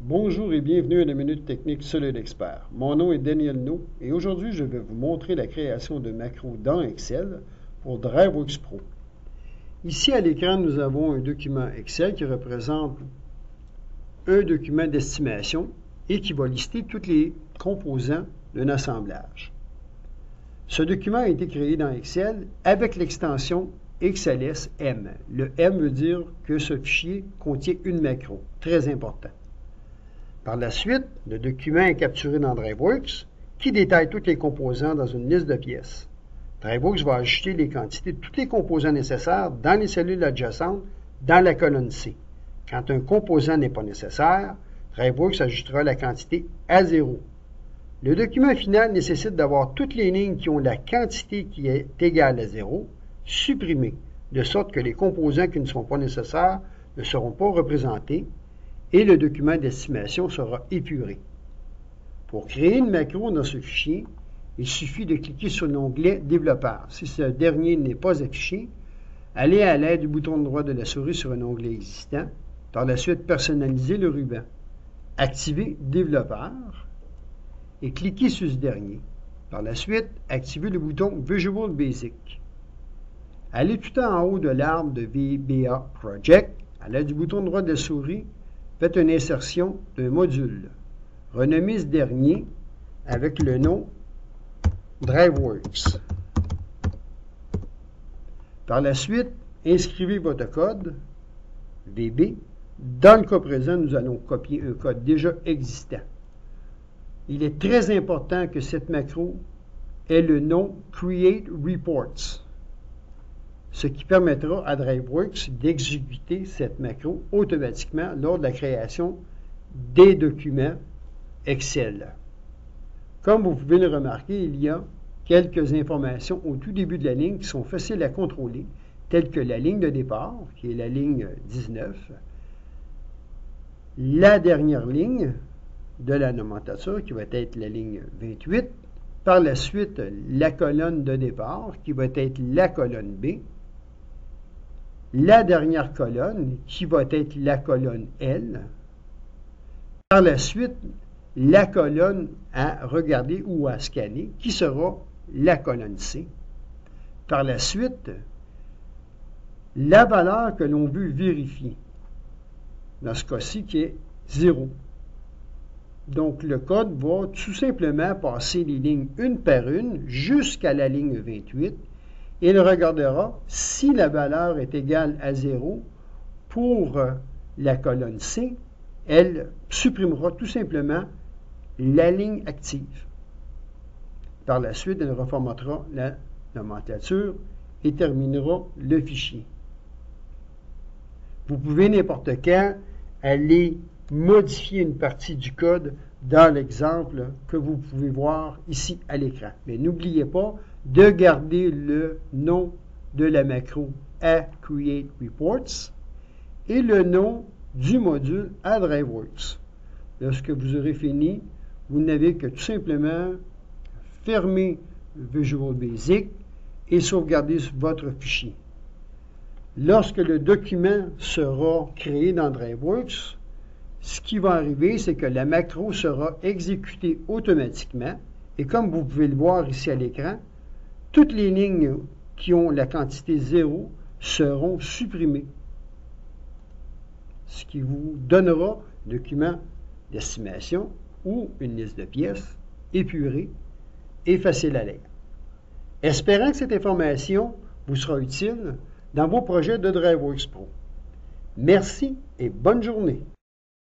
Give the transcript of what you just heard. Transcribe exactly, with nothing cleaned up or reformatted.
Bonjour et bienvenue à la Minute Technique Solide Expert. Mon nom est Daniel No et aujourd'hui je vais vous montrer la création de macros dans Excel pour DriveWorks Pro. Ici à l'écran nous avons un document Excel qui représente un document d'estimation et qui va lister tous les composants d'un assemblage. Ce document a été créé dans Excel avec l'extension X L S M. Le M veut dire que ce fichier contient une macro, très important. Par la suite, le document est capturé dans DriveWorks qui détaille tous les composants dans une liste de pièces. DriveWorks va ajouter les quantités de tous les composants nécessaires dans les cellules adjacentes dans la colonne C. Quand un composant n'est pas nécessaire, DriveWorks ajoutera la quantité à zéro. Le document final nécessite d'avoir toutes les lignes qui ont la quantité qui est égale à zéro supprimées, de sorte que les composants qui ne sont pas nécessaires ne seront pas représentés et le document d'estimation sera épuré. Pour créer une macro dans ce fichier, il suffit de cliquer sur l'onglet Développeur. Si ce dernier n'est pas affiché, allez à l'aide du bouton droit de la souris sur un onglet existant. Par la suite, personnalisez le ruban. Activez Développeur et cliquez sur ce dernier. Par la suite, activez le bouton Visual Basic. Allez tout en haut de l'arbre de V B A Project. À l'aide du bouton droit de la souris, faites une insertion d'un module. Renommez ce dernier avec le nom DriveWorks. Par la suite, inscrivez votre code V B. Dans le cas présent, nous allons copier un code déjà existant. Il est très important que cette macro ait le nom Create Reports, ce qui permettra à DriveWorks d'exécuter cette macro automatiquement lors de la création des documents Excel. Comme vous pouvez le remarquer, il y a quelques informations au tout début de la ligne qui sont faciles à contrôler, telles que la ligne de départ, qui est la ligne dix-neuf, la dernière ligne de la nomenclature, qui va être la ligne vingt-huit, par la suite, la colonne de départ, qui va être la colonne B, la dernière colonne, qui va être la colonne L. Par la suite, la colonne à regarder ou à scanner, qui sera la colonne C. Par la suite, la valeur que l'on veut vérifier, dans ce cas-ci, qui est zéro. Donc, le code va tout simplement passer les lignes une par une jusqu'à la ligne vingt-huit. Et il regardera si la valeur est égale à zéro pour la colonne C, elle supprimera tout simplement la ligne active. Par la suite, elle reformatera la nomenclature et terminera le fichier. Vous pouvez n'importe quand aller modifier une partie du code dans l'exemple que vous pouvez voir ici à l'écran. Mais n'oubliez pas de garder le nom de la macro à Create Reports et le nom du module à DriveWorks. Lorsque vous aurez fini, vous n'avez que tout simplement fermer Visual Basic et sauvegarder votre fichier. Lorsque le document sera créé dans DriveWorks, ce qui va arriver, c'est que la macro sera exécutée automatiquement et comme vous pouvez le voir ici à l'écran, toutes les lignes qui ont la quantité zéro seront supprimées, ce qui vous donnera un document d'estimation ou une liste de pièces épurée et facile à lire. Espérant que cette information vous sera utile dans vos projets de DriveWorks Pro. Merci et bonne journée.